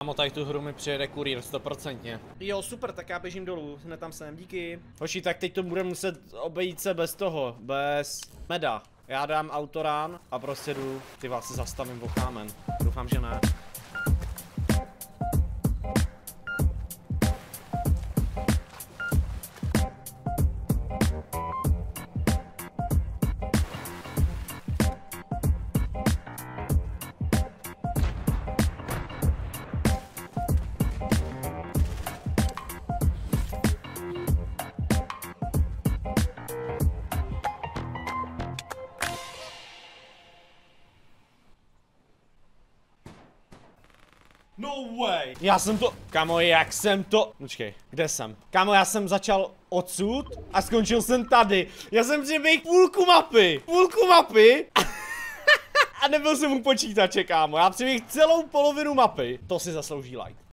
Kámo, tady tu hru mi přijede kurýr 100%. Jo, super, tak já běžím dolů, hned tam jsem, díky. Hoši, tak teď to bude muset obejít se bez toho, bez meda. Já dám autorán a prostě jdu, ty vás se zastavím o kámen. Doufám, že ne. No way! Já jsem to... Kámo, jak jsem to... Počkej, kde jsem? Kámo, já jsem začal odsud a skončil jsem tady. Já jsem přiběhl půlku mapy. A nebyl jsem u počítače, kámo. Já přiběhl celou polovinu mapy. To si zaslouží like.